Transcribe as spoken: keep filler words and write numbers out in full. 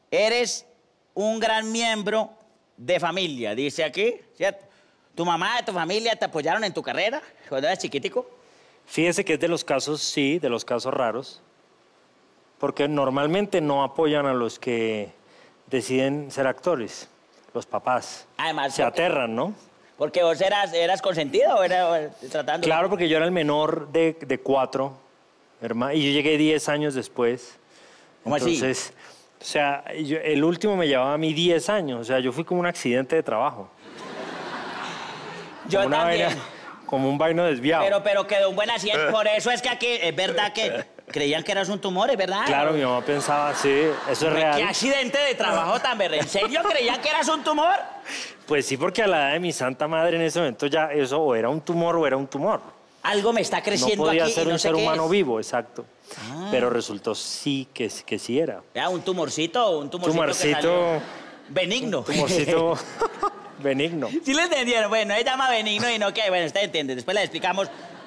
eres un gran miembro de familia, dice aquí, ¿cierto? ¿Tu mamá, tu familia te apoyaron en tu carrera cuando eras chiquitico? Fíjese que es de los casos, sí, de los casos raros, porque normalmente no apoyan a los que deciden ser actores, los papás. Además, se porque, aterran, ¿no? Porque vos eras, eras consentido o eras tratando... Claro, porque yo era el menor de, de cuatro, hermano, y yo llegué diez años después. ¿Cómo Entonces, así? o sea, yo, el último me llevaba a mí diez años, o sea, yo fui como un accidente de trabajo. Yo como una también. Vaina, como un vaino desviado. Pero, pero quedó un buen accidente. Por eso es que aquí, es verdad que creían que eras un tumor, ¿es verdad? Claro, mi mamá pensaba, sí, eso es real. ¿Qué accidente de trabajo tan berre? ¿En serio creían que eras un tumor? Pues sí, porque a la edad de mi santa madre en ese momento ya eso o era un tumor o era un tumor. Algo me está creciendo no podía aquí ser y no un sé ser qué humano es. vivo, exacto. Ah. Pero resultó sí que, que sí era. ¿Era un tumorcito o un tumorcito que Tumorcito. salió? Benigno. Tumorcito benigno. ¿Sí le entendieron? Bueno, él llama benigno y no que, bueno, usted entiende. Después le explicamos